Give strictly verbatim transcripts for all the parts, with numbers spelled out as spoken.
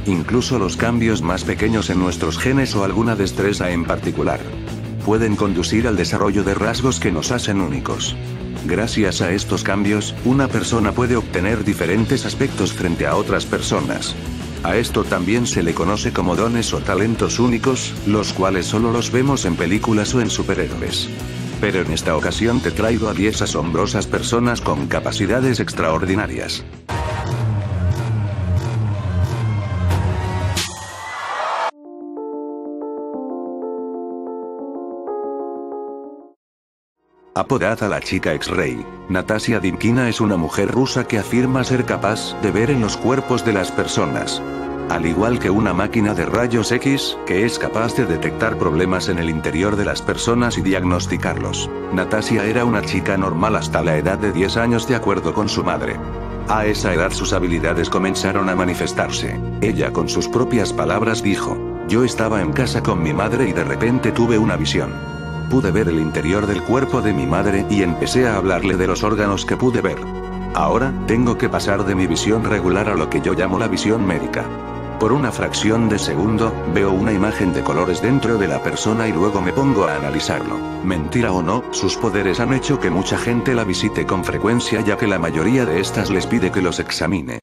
incluso los cambios más pequeños en nuestros genes o alguna destreza en particular. Pueden conducir al desarrollo de rasgos que nos hacen únicos. Gracias a estos cambios, una persona puede obtener diferentes aspectos frente a otras personas. A esto también se le conoce como dones o talentos únicos, los cuales solo los vemos en películas o en superhéroes. Pero en esta ocasión te traigo a diez asombrosas personas con capacidades extraordinarias. Apodada la chica X-Ray, Natasia Dimkina es una mujer rusa que afirma ser capaz de ver en los cuerpos de las personas. Al igual que una máquina de rayos X, que es capaz de detectar problemas en el interior de las personas y diagnosticarlos. Natasia era una chica normal hasta la edad de diez años de acuerdo con su madre. A esa edad sus habilidades comenzaron a manifestarse. Ella con sus propias palabras dijo: "Yo estaba en casa con mi madre y de repente tuve una visión. Pude ver el interior del cuerpo de mi madre y empecé a hablarle de los órganos que pude ver. Ahora, tengo que pasar de mi visión regular a lo que yo llamo la visión médica. Por una fracción de segundo, veo una imagen de colores dentro de la persona y luego me pongo a analizarlo. Mentira o no, sus poderes han hecho que mucha gente la visite con frecuencia ya que la mayoría de estas les pide que los examine".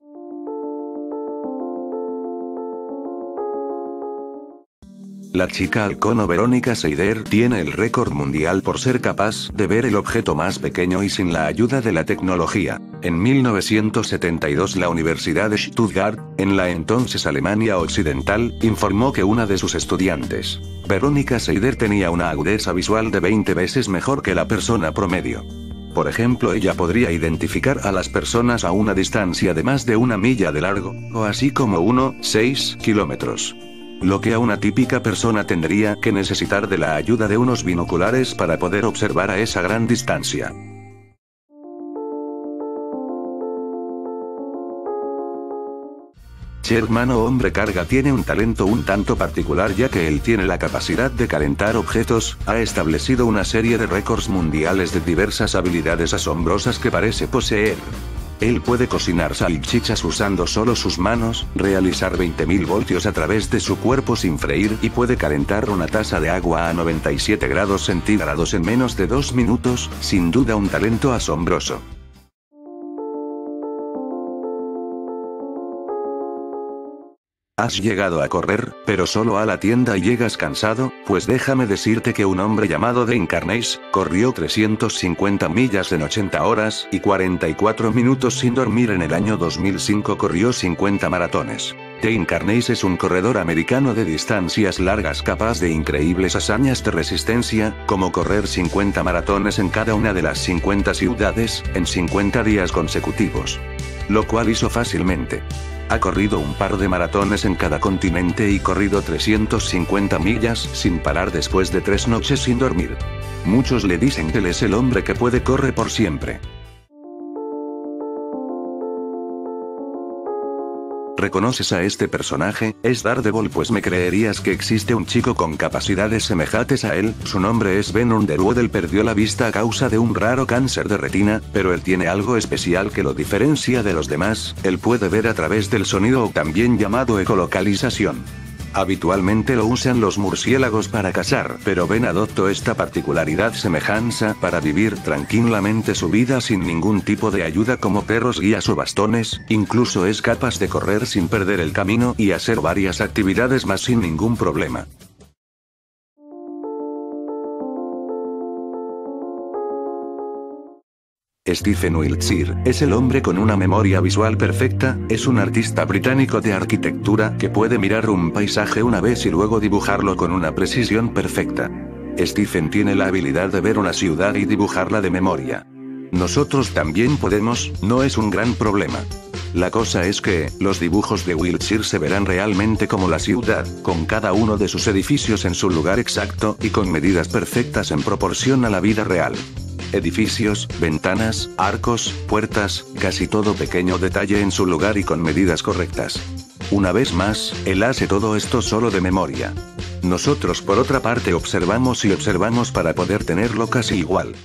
La chica halcón Verónica Seider tiene el récord mundial por ser capaz de ver el objeto más pequeño y sin la ayuda de la tecnología. En mil novecientos setenta y dos la Universidad de Stuttgart, en la entonces Alemania Occidental, informó que una de sus estudiantes, Verónica Seider, tenía una agudeza visual de veinte veces mejor que la persona promedio. Por ejemplo, ella podría identificar a las personas a una distancia de más de una milla de largo, o así como uno coma seis kilómetros. Lo que a una típica persona tendría que necesitar de la ayuda de unos binoculares para poder observar a esa gran distancia. Hermano hombre carga tiene un talento un tanto particular ya que él tiene la capacidad de calentar objetos, ha establecido una serie de récords mundiales de diversas habilidades asombrosas que parece poseer. Él puede cocinar salchichas usando solo sus manos, realizar veinte mil voltios a través de su cuerpo sin freír y puede calentar una taza de agua a noventa y siete grados centígrados en menos de dos minutos, sin duda un talento asombroso. ¿Has llegado a correr, pero solo a la tienda y llegas cansado? Pues déjame decirte que un hombre llamado Dane Carnegie corrió trescientas cincuenta millas en ochenta horas y cuarenta y cuatro minutos sin dormir. En el año dos mil cinco corrió cincuenta maratones. Dane Carnegie es un corredor americano de distancias largas capaz de increíbles hazañas de resistencia, como correr cincuenta maratones en cada una de las cincuenta ciudades, en cincuenta días consecutivos. Lo cual hizo fácilmente. Ha corrido un par de maratones en cada continente y corrido trescientas cincuenta millas sin parar después de tres noches sin dormir. Muchos le dicen que él es el hombre que puede correr por siempre. ¿Reconoces a este personaje? Es Daredevil. Pues me creerías que existe un chico con capacidades semejantes a él. Su nombre es Ben Underwood. Él perdió la vista a causa de un raro cáncer de retina, pero él tiene algo especial que lo diferencia de los demás. Él puede ver a través del sonido, o también llamado ecolocalización. Habitualmente lo usan los murciélagos para cazar, pero Ben adoptó esta particularidad semejanza para vivir tranquilamente su vida sin ningún tipo de ayuda como perros guías o bastones. Incluso es capaz de correr sin perder el camino y hacer varias actividades más sin ningún problema. Stephen Wiltshire es el hombre con una memoria visual perfecta. Es un artista británico de arquitectura que puede mirar un paisaje una vez y luego dibujarlo con una precisión perfecta. Stephen tiene la habilidad de ver una ciudad y dibujarla de memoria. Nosotros también podemos, no es un gran problema. La cosa es que, los dibujos de Wiltshire se verán realmente como la ciudad, con cada uno de sus edificios en su lugar exacto y con medidas perfectas en proporción a la vida real. Edificios, ventanas, arcos, puertas, casi todo pequeño detalle en su lugar y con medidas correctas. Una vez más, él hace todo esto solo de memoria. Nosotros por otra parte observamos y observamos para poder tenerlo casi igual.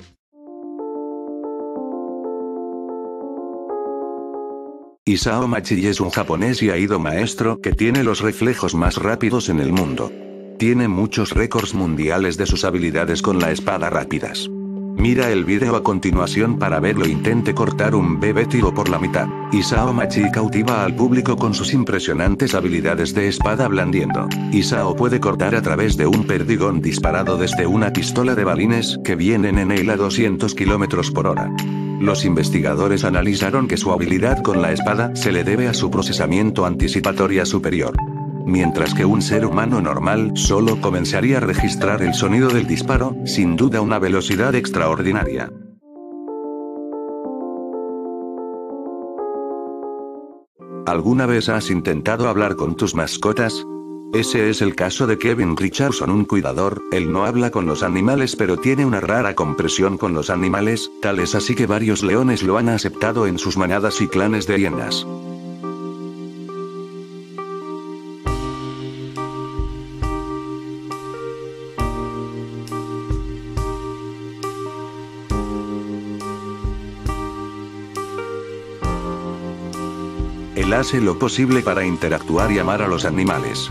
Isao Machi es un japonés y Aido maestro que tiene los reflejos más rápidos en el mundo. Tiene muchos récords mundiales de sus habilidades con la espada rápidas. Mira el vídeo a continuación para verlo. Intente cortar un bebé tiro por la mitad. Isao Machi cautiva al público con sus impresionantes habilidades de espada blandiendo. Isao puede cortar a través de un perdigón disparado desde una pistola de balines que vienen en él a doscientos kilómetros por hora. Los investigadores analizaron que su habilidad con la espada se le debe a su procesamiento anticipatoria superior. Mientras que un ser humano normal solo comenzaría a registrar el sonido del disparo, sin duda una velocidad extraordinaria. ¿Alguna vez has intentado hablar con tus mascotas? Ese es el caso de Kevin Richardson, un cuidador. Él no habla con los animales pero tiene una rara compresión con los animales, tal es así que varios leones lo han aceptado en sus manadas y clanes de hienas. Él hace lo posible para interactuar y amar a los animales.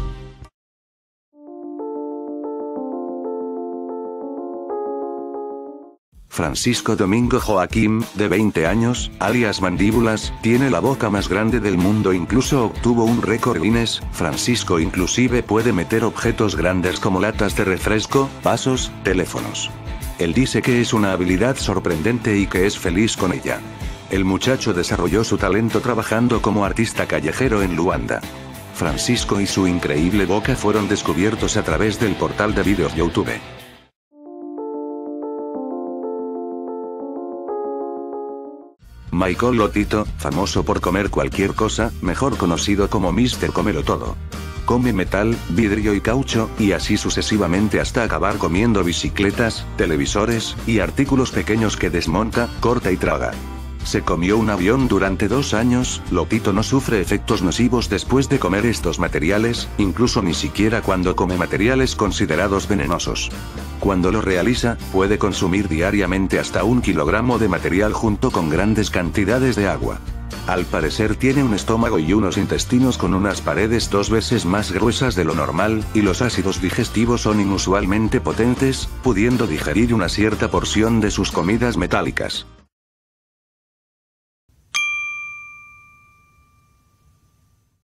Francisco Domingo Joaquim, de veinte años, alias Mandíbulas, tiene la boca más grande del mundo. Incluso obtuvo un récord Guinness. Francisco inclusive puede meter objetos grandes como latas de refresco, vasos, teléfonos. Él dice que es una habilidad sorprendente y que es feliz con ella. El muchacho desarrolló su talento trabajando como artista callejero en Luanda. Francisco y su increíble boca fueron descubiertos a través del portal de vídeos YouTube. Michael Lotito, famoso por comer cualquier cosa, mejor conocido como míster Cómelo Todo. Come metal, vidrio y caucho, y así sucesivamente hasta acabar comiendo bicicletas, televisores, y artículos pequeños que desmonta, corta y traga. Se comió un avión durante dos años. Lotito no sufre efectos nocivos después de comer estos materiales, incluso ni siquiera cuando come materiales considerados venenosos. Cuando lo realiza, puede consumir diariamente hasta un kilogramo de material junto con grandes cantidades de agua. Al parecer tiene un estómago y unos intestinos con unas paredes dos veces más gruesas de lo normal, y los ácidos digestivos son inusualmente potentes, pudiendo digerir una cierta porción de sus comidas metálicas.